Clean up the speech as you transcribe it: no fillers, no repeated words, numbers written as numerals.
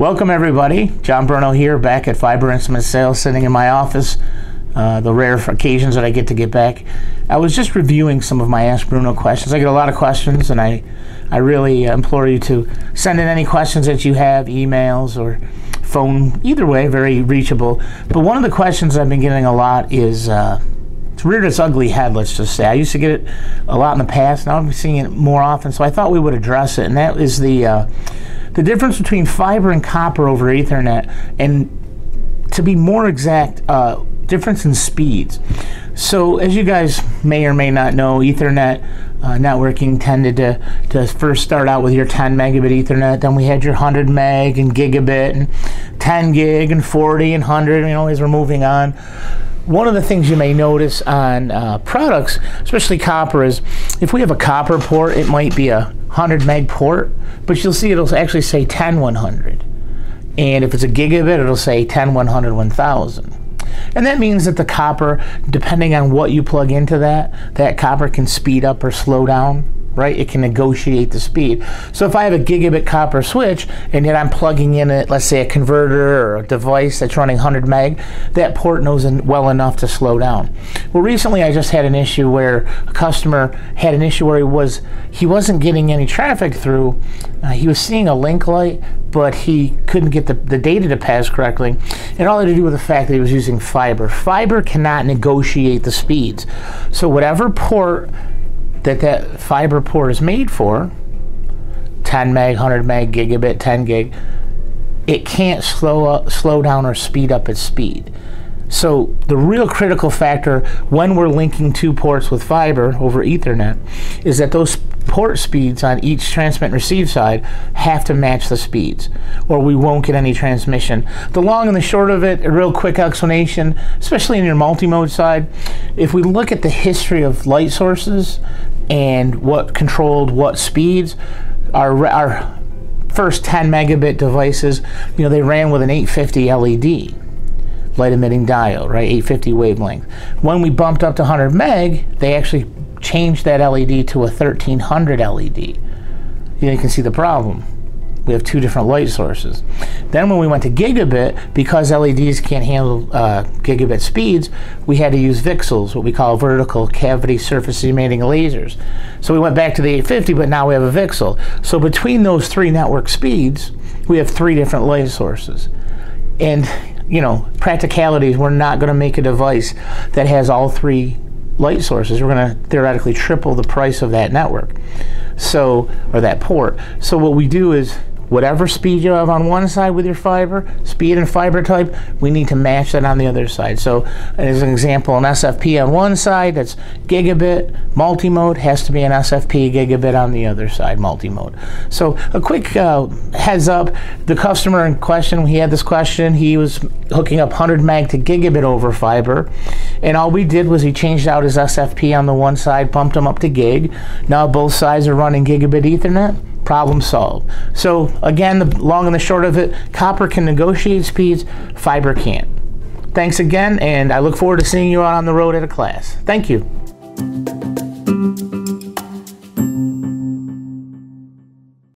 Welcome everybody, John Bruno here, back at Fiber Instrument Sales, sitting in my office, the rare occasions that I get back. I was just reviewing some of my Ask Bruno questions. I get a lot of questions, and I really implore you to send in any questions that you have, emails or phone, either way, very reachable. But one of the questions I've been getting a lot is, it's reared its ugly head, let's just say. I used to get it a lot in the past, now I'm seeing it more often, so I thought we would address it, and that is the difference between fiber and copper over Ethernet, and to be more exact, difference in speeds. So as you guys may or may not know, Ethernet networking tended to first start out with your 10 megabit Ethernet, then we had your 100 meg and gigabit and 10 gig and 40 and 100, as we're moving on. One of the things you may notice on products, especially copper, is if we have a copper port, it might be a 100 meg port, but you'll see it'll actually say 10-100. And if it's a gigabit, it'll say 10-100-1000. And that means that the copper, depending on what you plug into that copper can speed up or slow down, right? It can negotiate the speed. So if I have a gigabit copper switch and yet I'm plugging in let's say a converter or a device that's running 100 meg, that port knows well enough to slow down. Well, recently I just had an issue where a customer had an issue where he wasn't getting any traffic through. He was seeing a link light, but he couldn't get the data to pass correctly. And all had to do with the fact that he was using fiber. Fiber cannot negotiate the speeds. So whatever port that fiber port is made for, 10 meg, 100 meg, gigabit, 10 gig, it can't slow down or speed up its speed. So the real critical factor when we're linking two ports with fiber over Ethernet is that those port speeds on each transmit and receive side have to match the speeds, or we won't get any transmission. The long and the short of it, a real quick explanation, especially in your multi-mode side, if we look at the history of light sources and what controlled what speeds, our first 10 megabit devices, they ran with an 850 LED. Light emitting diode, right? 850 wavelength. When we bumped up to 100 meg, they actually changed that LED to a 1300 LED. You can see the problem. We have two different light sources. Then when we went to gigabit, because LEDs can't handle gigabit speeds, we had to use VCSELs, what we call vertical cavity surface emitting lasers. So we went back to the 850, but now we have a VCSEL. So between those three network speeds, we have three different light sources. And practicalities, we're not going to make a device that has all three light sources. We're going to theoretically triple the price of that network, or that port. So what we do is, whatever speed you have on one side with your fiber, speed and fiber type, we need to match that on the other side. So as an example, an SFP on one side, that's gigabit, multi-mode, has to be an SFP gigabit on the other side, multi-mode. So a quick heads up, the customer in question, he had this question, he was hooking up 100 meg to gigabit over fiber, and all we did was he changed out his SFP on the one side, bumped him up to gig. Now both sides are running gigabit Ethernet. Problem solved. So again, the long and the short of it, copper can negotiate speeds, fiber can't. Thanks again, and I look forward to seeing you out on the road at a class. Thank you.